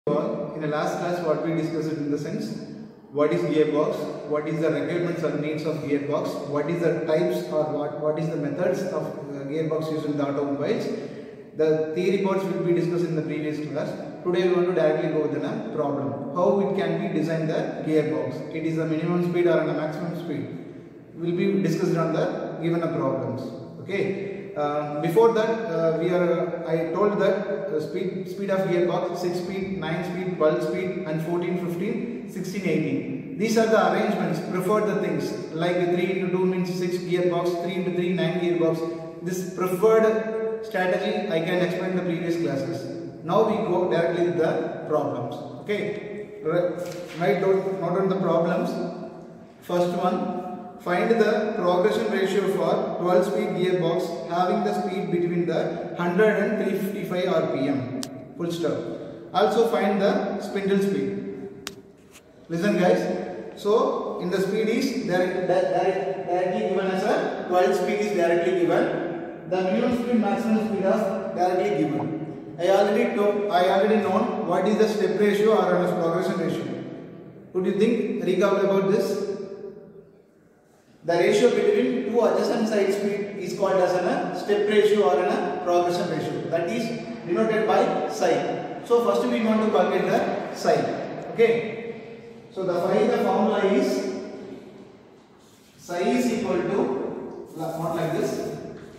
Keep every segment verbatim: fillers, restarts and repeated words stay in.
In the last class, what we discussed in the sense, what is gearbox, what is the requirements or needs of gearbox, what is the types or what, what is the methods of uh, gearbox used in the automobiles. The theory parts will be discussed in the previous class. Today we want to directly go with the problem. How it can be designed the gearbox. It is a minimum speed or a maximum speed. Will be discussed on the given problems. Okay. Uh, before that, uh, we are. I told that uh, speed speed of gearbox six speed, nine speed, twelve speed, and fourteen, fifteen, sixteen, eighteen. These are the arrangements. Preferred the things like three into two means six gearbox, three into three nine gearbox. This preferred strategy I can explain in the previous classes. Now we go directly with the problems. Okay. Write down note down the problems. First one. Find the progression ratio for twelve speed gearbox having the speed between the one hundred and three fifty-five R P M. Full stop. Also find the spindle speed. Listen guys. So in the speed is direct, direct, directly given as a twelve speed is directly given. The minimum speed, maximum speed are directly given. I already told, I already known what is the step ratio or a progression ratio. Could you think, recall about this? The ratio between two adjacent side speed is called as a step ratio or a progression ratio. That is denoted by psi. So first we want to calculate the psi. Okay. So the phi the formula is psi is equal to not like this.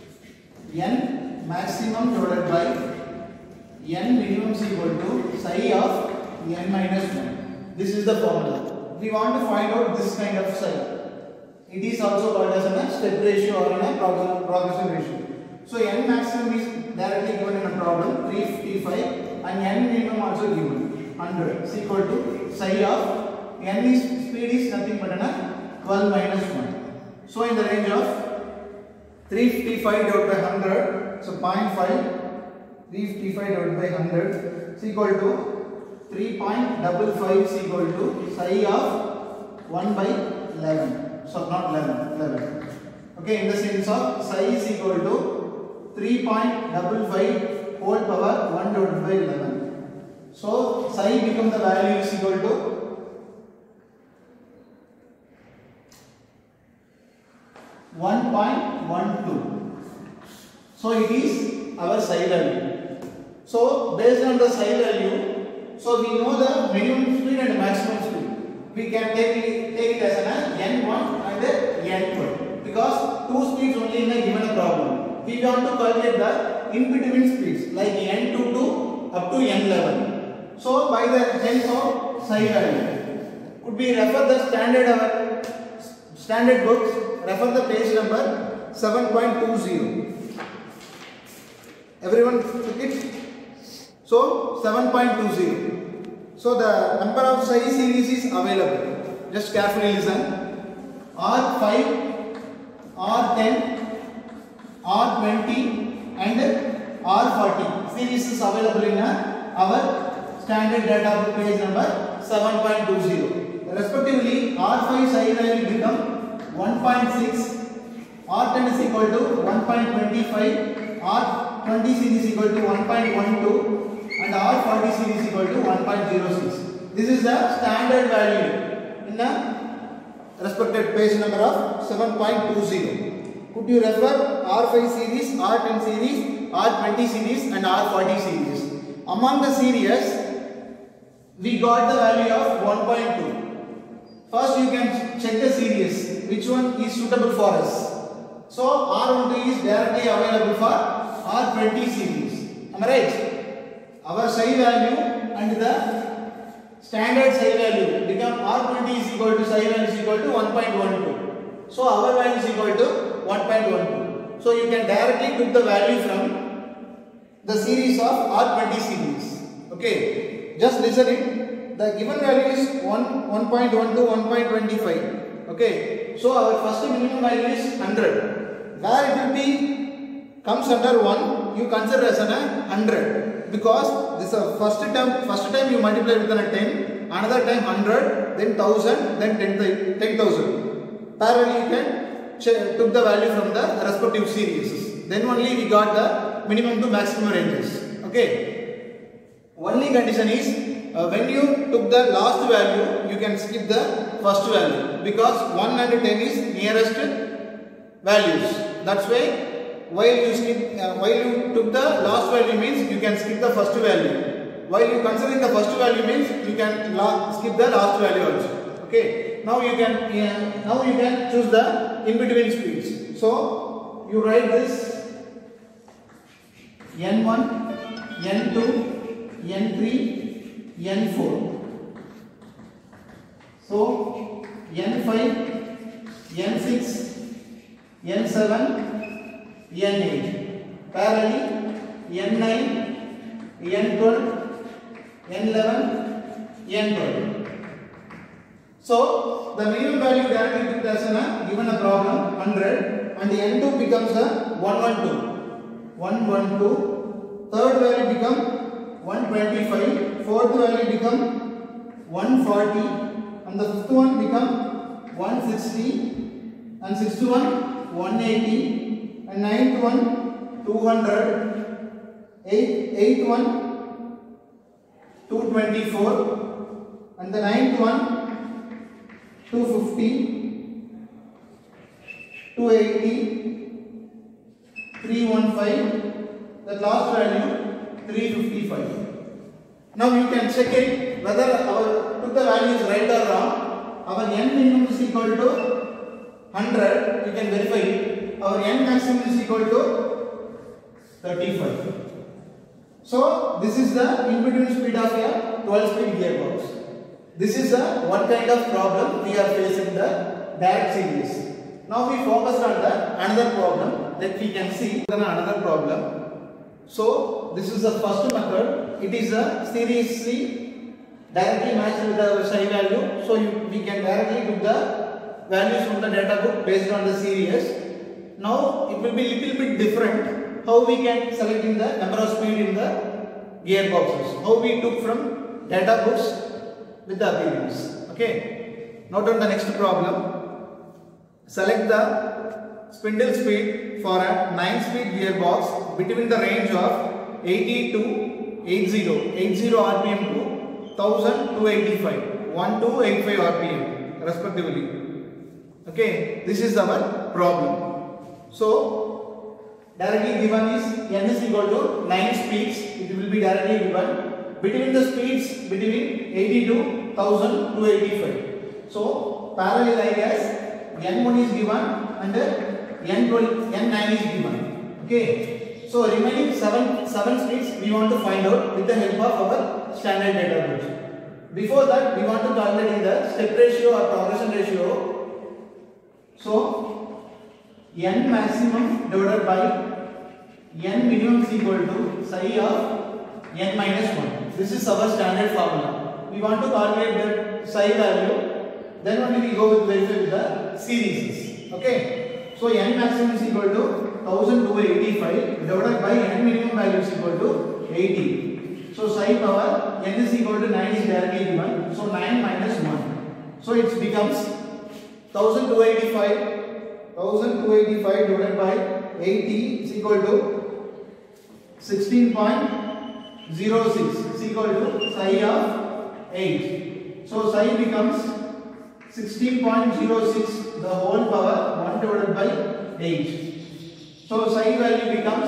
N maximum divided by N minimum is equal to psi of N minus one. This is the formula. We want to find out this kind of psi. It is also called as a step ratio or a progression ratio. So N maximum is directly given in a problem three fifty-five and N minimum also given one hundred is equal to psi of N is speed is nothing but a twelve minus one. So in the range of three fifty-five divided by one hundred, so zero point five, three fifty-five divided by one hundred is equal to three point five five is equal to psi of one by eleven. So not eleven, eleven. Okay, in the sense of psi is equal to three point five five whole power one divided by eleven. So psi become the value is equal to one point one two. So it is our psi value. So based on the psi value, so we know the minimum speed and maximum speed. We can take it, take it as an N one and N two because two speeds only in a given problem. We want to calculate the in between speeds like N two to up to N eleven. So by the sense of psi value, could we refer the standard our standard books? Refer the page number seven point two zero. Everyone took it? So seven point two zero. So the number of psi series is available. Just carefully listen. R five, R ten, R twenty and R forty series is available in our standard data book page number seven point two zero. Respectively, R five psi value become one point six, R ten is equal to one point two five, R twenty series is equal to one point one two. And R forty series is equal to one point zero six. This is the standard value in the respective page number of seven point two zero. Could you refer R five series, R ten series, R twenty series and R forty series? Among the series, we got the value of one point two. First you can check the series, which one is suitable for us. So R twelve is directly available for R twenty series. Am I right? Our psi value and the standard psi value become R twenty is equal to psi value is equal to one point one two. So our value is equal to one point one two. So you can directly put the value from the series of R twenty series. Okay. Just listen it. The given value is one, one point one two, one point two five. Okay. So our first minimum value is one hundred. Where it will be comes under one, you consider as an one hundred. Because this is uh, first time, first time you multiply with a ten, another time one hundred, then one thousand, then ten thousand. Parallel you can took the value from the respective series. Then only we got the minimum to maximum ranges. Okay. Only condition is uh, when you took the last value, you can skip the first value because one and ten is nearest values. That's why while you skip, uh, while you took the last value means you can skip the first value. While you considering the first value means you can skip the last value also. Okay. Now you can uh, now you can choose the in between speeds. So you write this N one, N two, N three, N four. So N five, N six, N seven, N eight. Parallelly N nine, N twelve, N eleven, N twelve. So the minimum value directly took as a given a problem one hundred and the N two becomes a one hundred twelve. one hundred twelve. Third value become one hundred twenty-five. Fourth value become one hundred forty and the fifth one become one hundred sixty and sixth one one hundred eighty and ninth one two hundred. Eighth, eighth one two hundred twenty-four and the ninth one two hundred fifty, two hundred eighty, three hundred fifteen, the last value three hundred fifty-five. Now you can check it whether our took the value is right or wrong. Our n minimum is equal to one hundred, you can verify it. Our n maximum is equal to thirty-five. So this is the in between speed of a twelve speed gearbox. This is a one kind of problem we are facing in the direct series. Now we focus on the another problem that we can see another problem. So this is the first method. It is a seriously directly matched with the psi value. So you, we can directly put the values from the data book based on the series. Now it will be little bit different how we can select in the number of speed in the gearboxes. How we took from data books with the appearance. Okay. Note on the next problem. Select the spindle speed for a nine speed gearbox between the range of eighty to eighty, eighty R P M to one thousand two hundred eighty-five, one thousand two hundred eighty-five R P M respectively. Okay. This is our problem. So directly given is n is equal to nine speeds. It will be directly given. Between the speeds between eighty to one thousand two hundred eighty-five. So parallel like as n one is given and n twelve, n nine is given. Okay. So remaining seven seven speeds we want to find out with the help of our standard data books. Before that we want to calculate the step ratio or progression ratio. So n maximum divided by n minimum is equal to psi of n minus one. This is our standard formula. We want to calculate the psi value, then only we go with verify with the series. Okay. So n maximum is equal to one thousand two hundred eighty-five divided by n minimum value is equal to eighty. So psi power n is equal to nine is directly given. So nine minus one. So it becomes one thousand two hundred eighty-five. one thousand two hundred eighty-five divided by eighty is equal to sixteen point zero six is equal to psi of eight. So psi becomes sixteen point zero six the whole power one divided by eight. So psi value becomes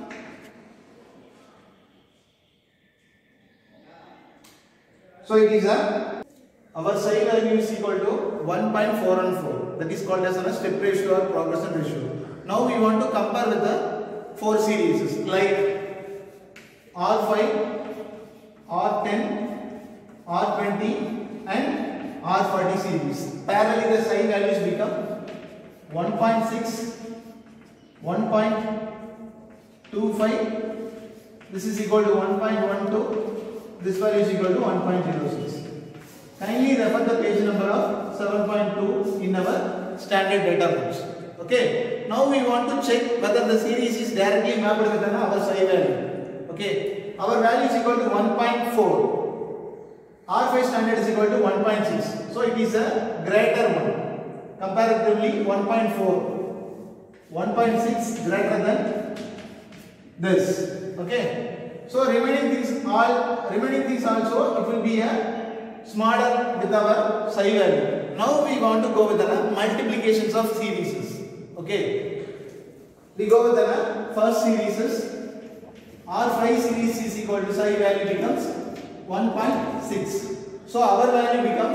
so it is a our psi value is equal to one point four one four. That is called as a step ratio or progression ratio. Now we want to compare with the four series like R five, R ten, R twenty and R forty series. Parallelly the psi values become one point six, one point two five, this is equal to one point one two, this value is equal to one point zero six. Kindly refer the page number of seven point two in our standard data books. Okay. Now we want to check whether the series is directly mapped with our psi value. Okay, our value is equal to one point four. R five standard is equal to one point six. So it is a greater one. Comparatively one point four. one point six greater than this. Okay. So remaining things all remaining things also it will be a smaller with our psi value. Now we want to go with the multiplications of series. Okay. We go with the first series. R five series is equal to psi value becomes one point six. So our value becomes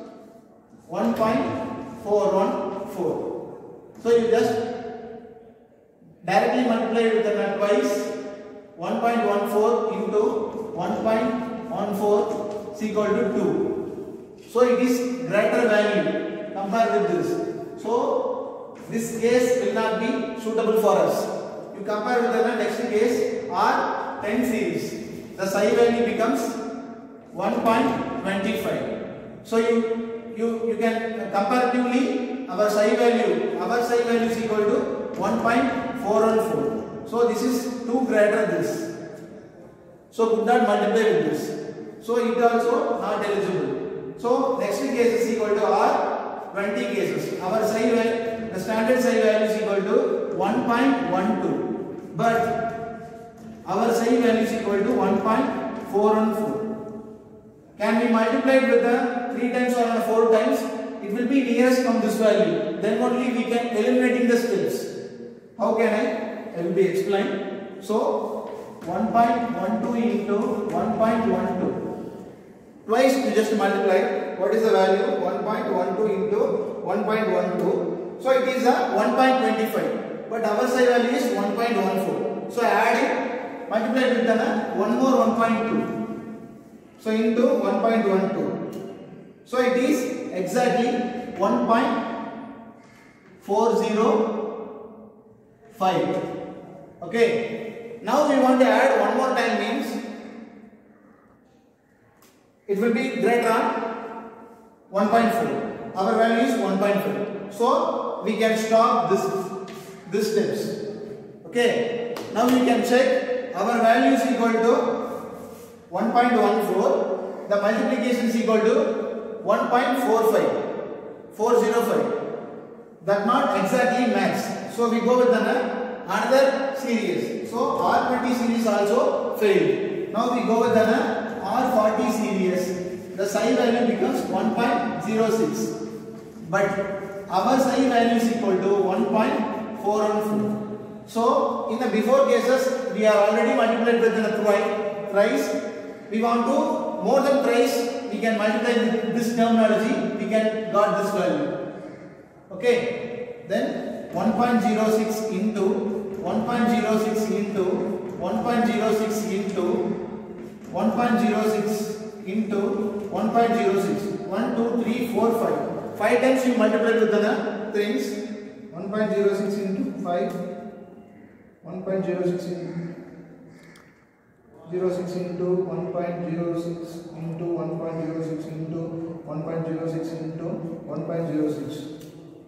one point four one four. So you just directly multiply with the nut twice. one point one four into one point one four is equal to two. So it is greater value compared with this. So this case will not be suitable for us. You compare with the next case R ten series. The psi value becomes one point two five. So you you you can comparatively our psi value our psi value is equal to one point four one four. So this is two greater this. So could not multiply with this. So it also not eligible. So next case is equal to R twenty cases. Our psi value, the standard psi value is equal to one point one two. But our psi value is equal to one point four one four. Can we multiply it with the three times or four times? It will be nearest from this value. Then only we can eliminating the steps. How can I? I will be explained. So one point one two into one point one two. Twice you just multiply. What is the value? one point one two into one point one two. So it is a one point two five. But our psi value is one point one four. So add it, multiply with the one more one point two. So into one point one two. So it is exactly one point four zero five. Okay. Now we want to add one more time means it will be greater than one point four. Our value is one point four. So we can stop this this steps. Okay. Now we can check our value is equal to one point one four. The multiplication is equal to one point four five. four zero five. That not exactly match. So we go with the another series. So R twenty series also failed. Now we go with the R forty series. The psi value becomes one point zero six. But our psi value is equal to one point four one four. So in the before cases we are already multiplied with the thrice. We want to more than thrice. We can multiply with this terminology. We can got this value. Okay. Then one point zero six into one point zero six into one point zero six into one point zero six into one point zero six. one, two, three, four, five. five times you multiply with the things. one point zero six into five. one point zero six into zero six into one point zero six into one point zero six into one point zero six into one point zero six.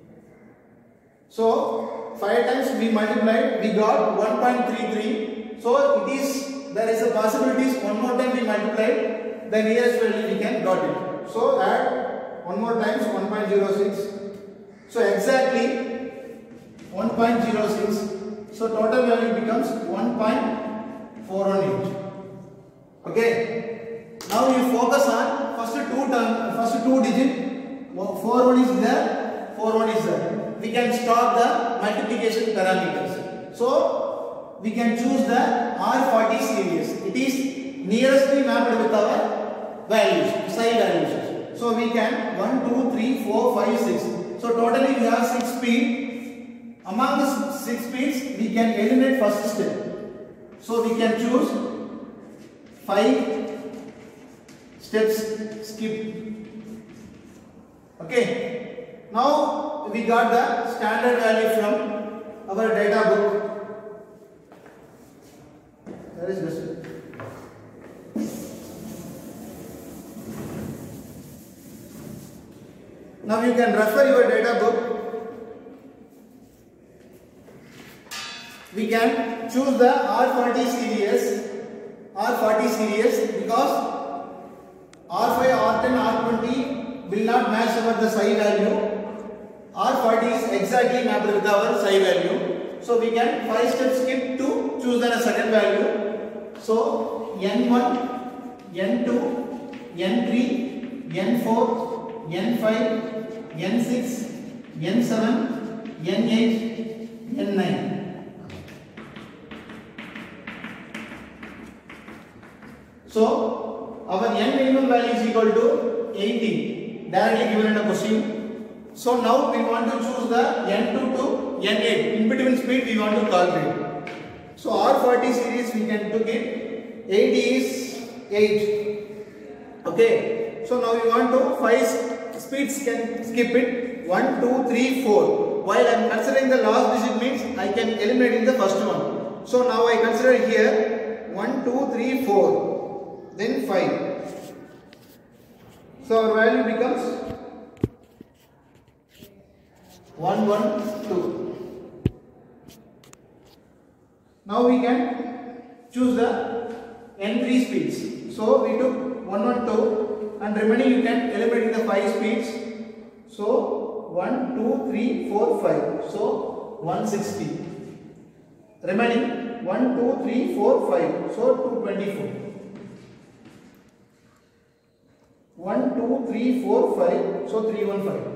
So five times we multiplied, we got one point three three. So it is there is a possibility one more time we multiplied, the nearest value we can got it. So add one more times one point zero six. So exactly one point zero six. So total value becomes one point four one eight. Okay. Now you focus on first two term, first two digit. four one is there, four one is there. We can stop the multiplication parameters. So we can choose the R forty series. It is nearestly mapped with our values, psi values. So we can one, two, three, four, five, six. So totally we have six speed. Among the six speeds, we can eliminate first step. So we can choose five steps skip. Okay. Now we got the standard value from our data book. There is this. Now you can refer your data book. We can choose the R forty series, R forty series because R five, R ten, R twenty will not match our the psi value. R forty is exactly mapped with our psi value. So we can five steps skip to choose the second value. So N one, N two, N three, N four, N five, N six, N seven, N eight, N nine. So our N minimum value is equal to eighty, directly given in the question. So now we want to choose the N two to N eight, in between speed we want to calculate. So R forty series we can took it, eighty is eight. Okay, so now we want to five speeds, can skip it, one, two, three, four. While I am considering the last digit means I can eliminate in the first one. So now I consider here one, two, three, four, then five. So our value becomes one, one, two. Now we can choose the N three speeds. So we took one, one, two, and remaining you can eliminate in the five speeds. So one, two, three, four, five. So one hundred sixty. Remaining one, two, three, four, five. So two hundred twenty-four. one, two, three, four, five. So three hundred fifteen.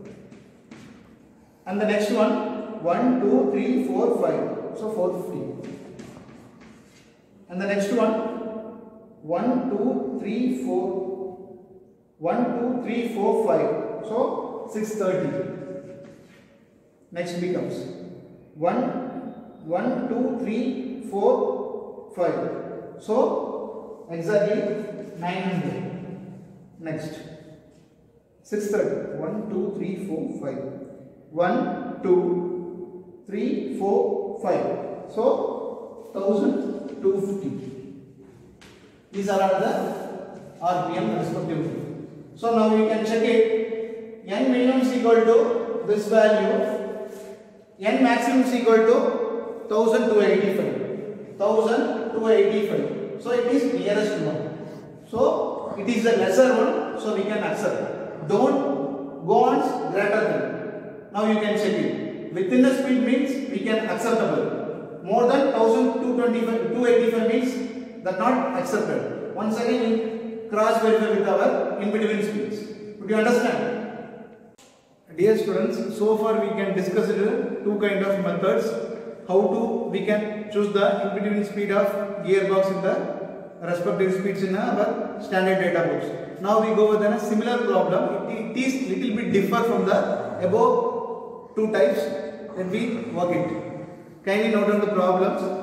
And the next one, one, two, three, four, five. So four hundred fifty. And the next one, one, two, three, four. one, two, three, four, five. So six hundred thirty. Next becomes one, one, two, three, four, five. So exactly nine hundred. Next, six hundred thirty. one, two, three, four, five. one, two, three, four, five. So one thousand two hundred fifty. These are all the R P M respectively. So now we can check it. N minimum is equal to this value. N maximum is equal to one thousand two hundred eighty-five. one thousand two hundred eighty-five. So it is nearest one. So it is the lesser one. So we can accept. Don't go on greater than. Now you can check it. Within the speed means we can acceptable. More than one thousand two hundred eighty-five means that not accepted. Once again we cross verify with our in between speeds. Would you understand? Dear students, so far we can discuss two kind of methods. How to we can choose the in between speed of gearbox in the respective speeds in our standard data books. Now we go with a similar problem. It, it is little bit differ from the above two types. Then we work it. Kindly note down the problems.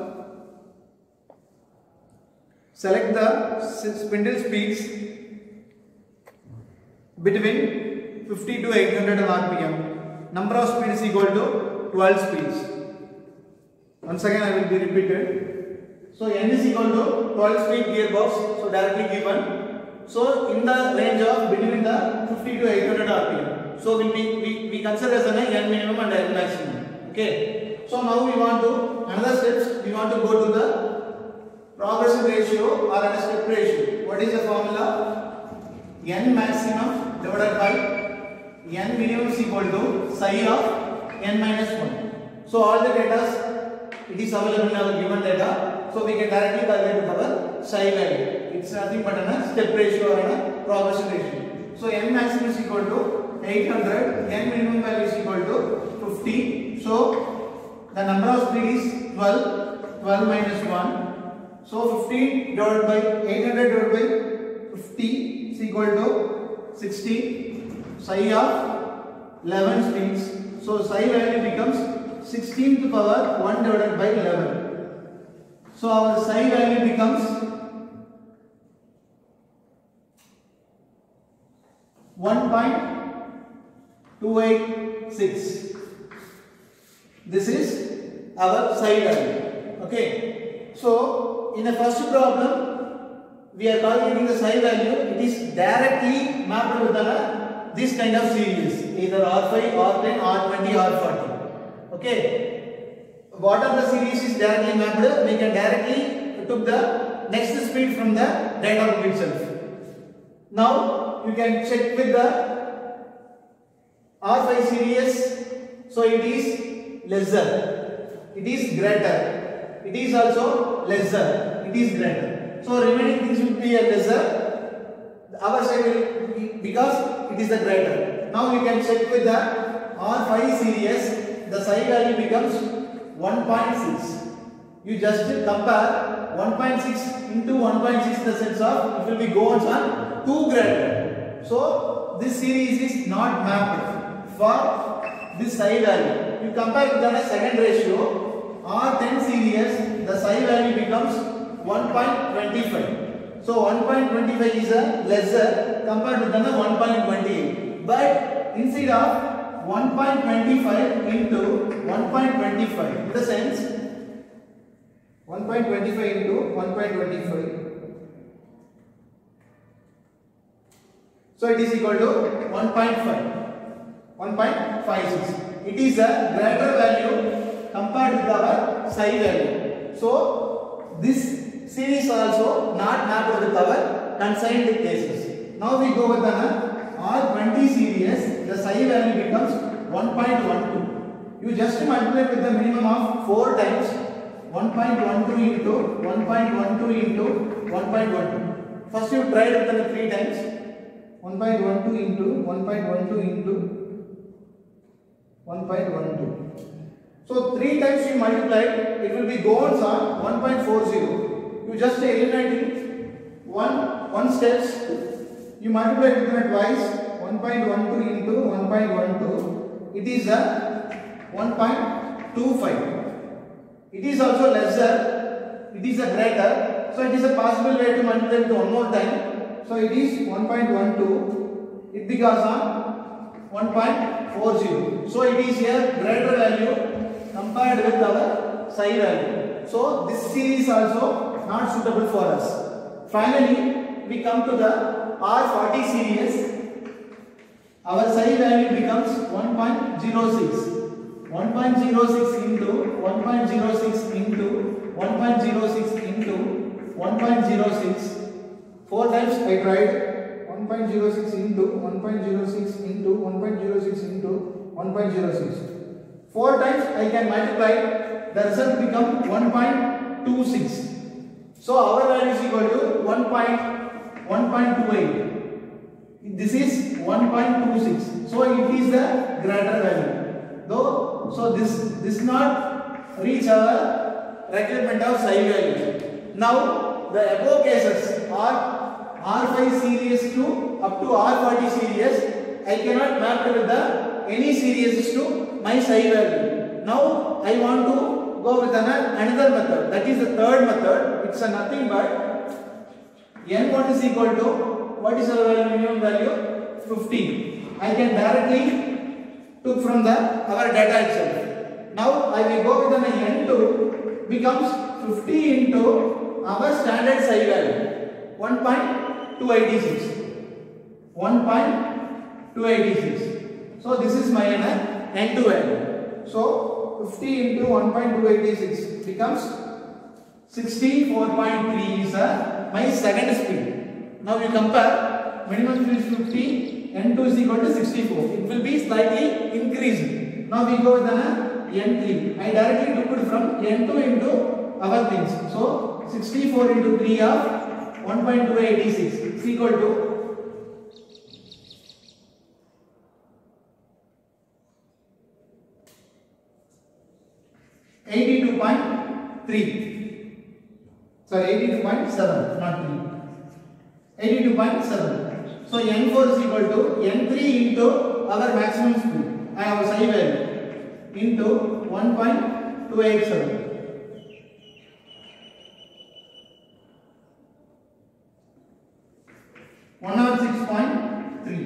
Select the spindle speeds between fifty to eight hundred R P M. Number of speeds equal to twelve speeds. Once again I will be repeated. So N is equal to twelve speed gearbox. So directly given. So in the range of between the fifty to eight hundred R P M. So we, we, we consider as an N minimum and N maximum. Okay. So now we want to another steps. We want to go to the progressive ratio or a step ratio. What is the formula? N maximum divided by N minimum is equal to psi of N minus one. So all the data it is available in our given data. So we can directly calculate with our psi value. It's nothing but a step ratio or a progressive ratio. So N maximum is equal to eight hundred. N minimum value is equal to fifty. So the number of speed is twelve. twelve minus one. So fifty divided by eight hundred divided by fifty is equal to sixty. Psi of eleven speeds. So psi value becomes sixteen to the power one divided by eleven. So our psi value becomes one point two eight six. This is our psi value. Okay. So in the first problem, we are calculating the psi value. It is directly mapped with the, this kind of series, either R five, R ten, R twenty, R forty. Okay. Whatever the series is directly mapped, we can directly took the next speed from the data book itself. Now you can check with the R five series. So it is lesser. It is greater. It is also lesser. it is greater. So remaining things will be a lesser. Our side will be, because it is the greater. Now we can check with the R five series, the psi value becomes one point six. You just compare one point six into one point six in the sense of it will be goes on two greater. So this series is not mapped for this psi value. You compare with the second ratio, R ten series, the psi value becomes one point two five. So one point two five is a lesser compared with the one point two eight. But instead of one point two five into one point two five, in the sense one point two five into one point two five. So it is equal to one point five. one point five six. It is a greater value compared with our psi value. So this series also not mapped with our consigned cases. Now we go with an R twenty series. The psi value becomes one point one two. You just multiply with the minimum of four times. one point one two into one point one two into one point one two. First you try it with three times. one point one two into one point one two into one point one two. So three times you multiply, it will be goes on one point four zero. You just eliminate one one steps. You multiply it with twice. one point one two into one point one two. It is a one point two five. It is also lesser, it is a greater, so it is a possible way to multiply it one more time. So it is one point one two, it becomes on one point four zero. So it is a greater value compared with our psi value. So this series also not suitable for us. Finally, we come to the R forty series. Our psi value becomes one point zero six. one point zero six into one point zero six into one point zero six into one point zero six. Four times I tried. one point zero six into one point zero six into one point zero six into one point zero six. Four times I can multiply. The result become one point two six. So our value is equal to one point two eight. This is one point two six. So it is the greater value. Though, so this this not reach our requirement of psi value. Now the above cases are R five series to up to R forty series. I cannot map with the any series to my psi value. Now I want to go with an, another method. That is the third method. It's a nothing but n one is equal to what is our value, minimum value fifteen. I can directly took from the our data itself. Now I will go with an n two becomes fifty into our standard psi value one point two eight six. one point two eight six. So this is my n two value. So fifty into one point two eight six becomes sixty-four point three is uh, my second speed. Now we compare minimum speed is fifty. n two is equal to sixty-four. It will be slightly increased. Now we go with an n three. I directly took it from n two into our things. So sixty-four into three of one point two eight six is equal to eighty-two point three. Sorry, eighty-two point seven, not three. eighty-two point seven. So n four is equal to n three into our maximum speed and our psi value into one point two eight seven. one oh six point three.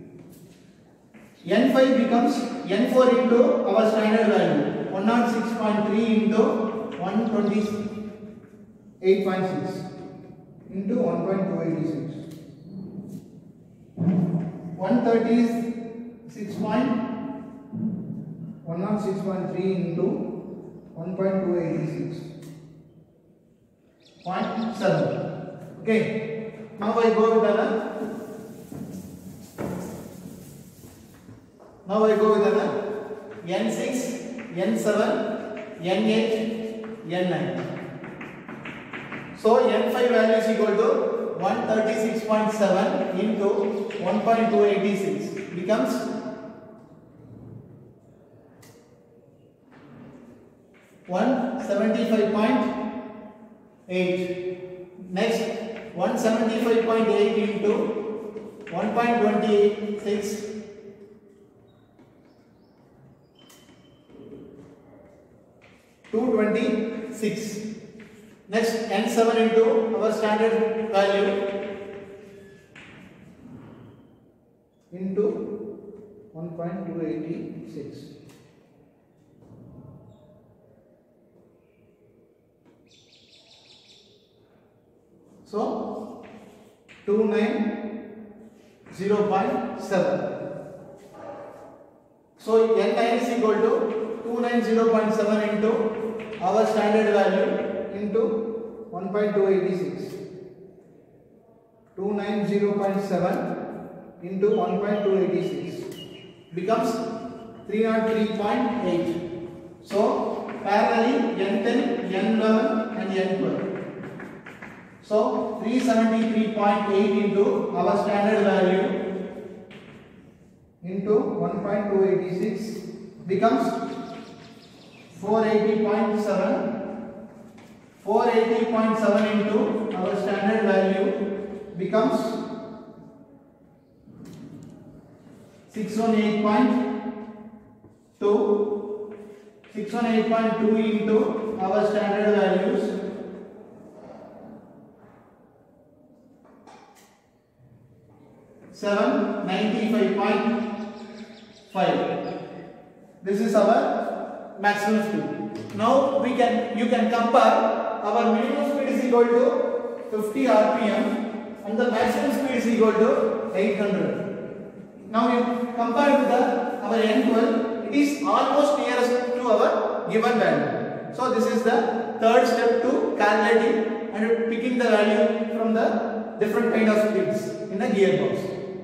n five becomes n four into our standard value one oh six point three into one twenty-eight point six into one point two eight six. one thirty-six point one oh six point three into one point two eight six point seven. Okay. Now I go with the now I go with the n six, n seven, n eight, n nine. So N five value is equal to one thirty-six point seven into one point two eight six becomes one seventy-five point eight. Next, one seventy-five point eight into one point two six two twenty-six. Next, N seven into our standard value into one point two eight six. So, two ninety point seven. So, N nine is equal to two ninety point seven into our standard value into one point two eight six. two ninety point seven into one point two eight six becomes three oh three point eight. So, parallelly N ten, N eleven and N twelve. So, three seventy-three point eight into our standard value into one point two eight six becomes four eighty point seven. four eighty point seven into our standard value becomes six eighteen point two. six eighteen point two into our standard values seven ninety-five point five. This is our maximum speed. Now we can you can compare our minimum speed is equal to fifty R P M and the maximum speed is equal to eight hundred. Now you compare with the our N twelve, it is almost nearest to our given value. So this is the third step to calculating and picking the value from the different kind of speeds in the gearbox.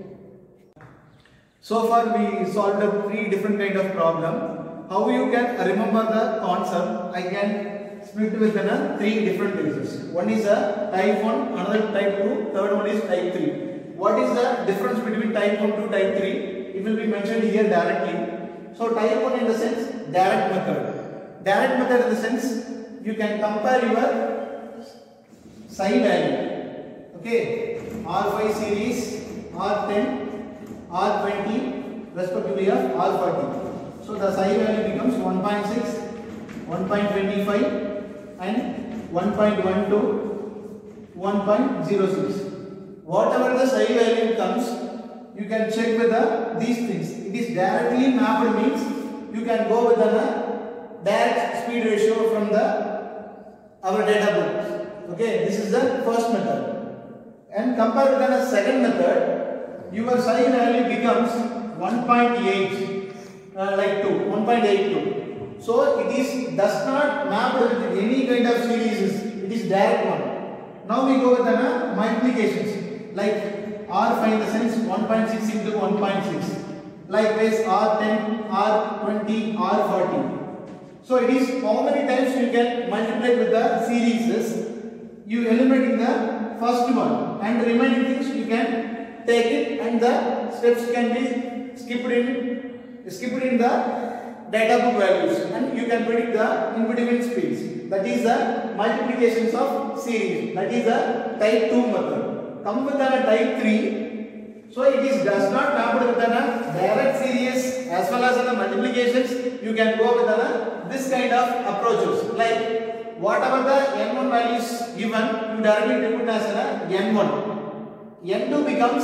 So far we solved a three different kind of problem. How you can remember the concept? I can split within a three different phases. One is a type one, another type two, third one is type three. What is the difference between type one to type three? It will be mentioned here directly. So type one in the sense direct method. Direct method in the sense you can compare your psi value. Okay, R five series, R ten, R twenty, respectively of R forty. So the psi value becomes one point six, one point two five and one point one two, one point zero six. Whatever the psi value comes, you can check with the, these things. It is directly mapped means you can go with the direct speed ratio from the our data book. Okay, this is the first method. And compared with the second method, your psi value becomes one point eight, uh, like two, one point eight two. So it is does not map with any kind of series. It is direct one. Now we go with the multiplications like R five in the sense one point six into one point six. Likewise R ten, R twenty, R forty. So it is how many times you can multiply with the series. You eliminate the first one and the remaining things you can take it and the steps can be skipped in skipped in the data book values and you can predict the in between speeds. That is the multiplications of series. That is the type two method. Come with the type three. So it is does not map with the direct series as well as the multiplications. You can go with the this kind of approaches. Like whatever the N one value is given, you directly take it as a N one. N two becomes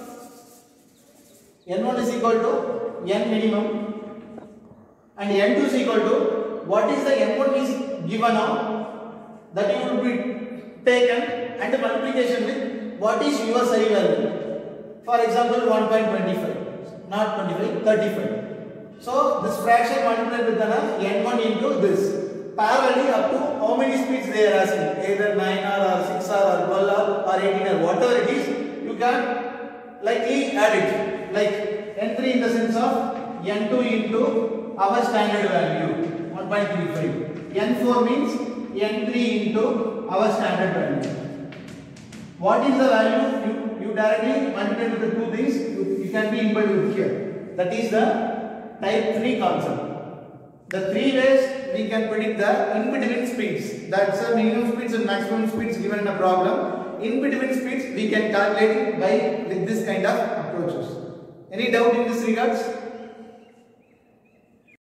N one is equal to N minimum and N two is equal to what is the N one is given now that you will be taken and the multiplication with what is your psi value. For example, one point two five, not twenty-five, thirty-five. So this fraction multiplied with the N one into this. Parallelly up to how many speeds they are asking, either nine R or six R or twelve R or eighteen R, whatever it is, you can likely add it. Like N three in the sense of N two into our standard value, one point three five. N four means N three into our standard value. What is the value? You, you directly multiply with the two things, you, you can be input with here. That is the type three concept. The three ways we can predict the in-between speeds. That's the minimum speeds and maximum speeds given in a problem. In-between speeds we can calculate it by with this kind of approaches. Any doubt in this regards?